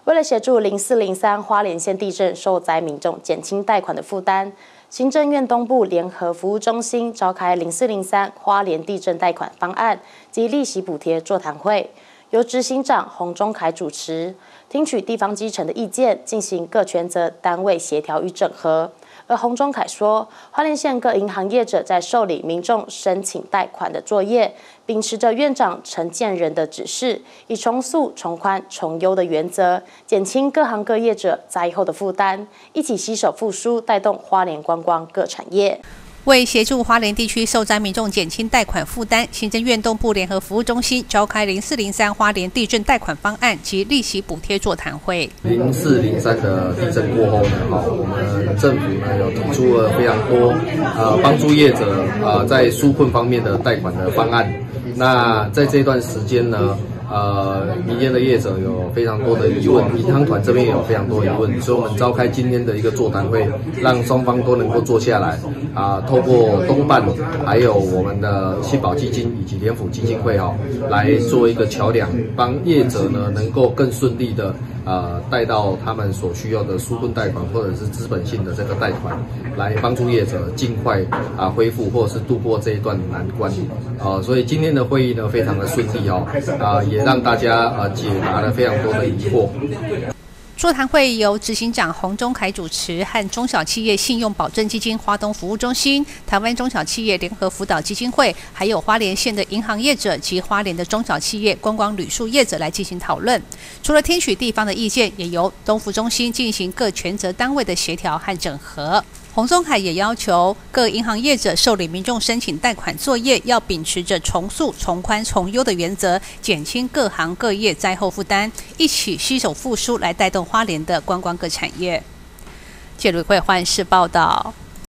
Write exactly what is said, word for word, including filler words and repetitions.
为了协助零四零三花莲县地震受灾民众减轻贷款的负担，行政院东部联合服务中心召开零四零三花莲地震贷款方案及利息补贴座谈会，由执行长洪忠凯主持，听取地方基层的意见，进行各权责单位协调与整合。而洪忠凯说，花莲县各银行业者在受理民众申请贷款的作业，秉持着院长陈建仁的指示，以重塑、从宽、从优的原则，减轻各行各业者灾后的负担，一起携手复苏，带动花莲观光各产业。 为协助花莲地区受灾民众减轻贷款负担，行政院东部联合服务中心召开零四零三花莲地震贷款方案及利息补贴座谈会。 零四零三的地震过后呢，哈，我们政府呢有提出了非常多呃帮助业者呃在纾困方面的贷款的方案。那在这段时间呢，呃，民间的业者有非常多的疑问，银行团这边也有非常多疑问，所以我们召开今天的一个座谈会，让双方都能够坐下来，啊、呃，透过东办还有我们的信保基金以及联府基金会哦，来做一个桥梁，帮业者呢能够更顺利的呃贷到他们所需要的纾困贷款或者是资本性的这个贷款，来帮助业者尽快啊、呃、恢复或者是度过这一段难关啊、呃，所以今天的会议呢非常的顺利哦，啊、呃、也让大家呃解答了非常多的疑惑。 座谈会由执行长洪忠凯主持，和中小企业信用保证基金花东服务中心、台湾中小企业联合辅导基金会，还有花莲县的银行业者及花莲的中小企业观光旅宿业者来进行讨论。除了听取地方的意见，也由东服中心进行各权责单位的协调和整合。洪忠凯也要求各银行业者受理民众申请贷款作业，要秉持着从速、从宽、从优的原则，减轻各行各业灾后负担，一起携手复苏，来带动花莲的观光各产业。谢鲁会换视报道。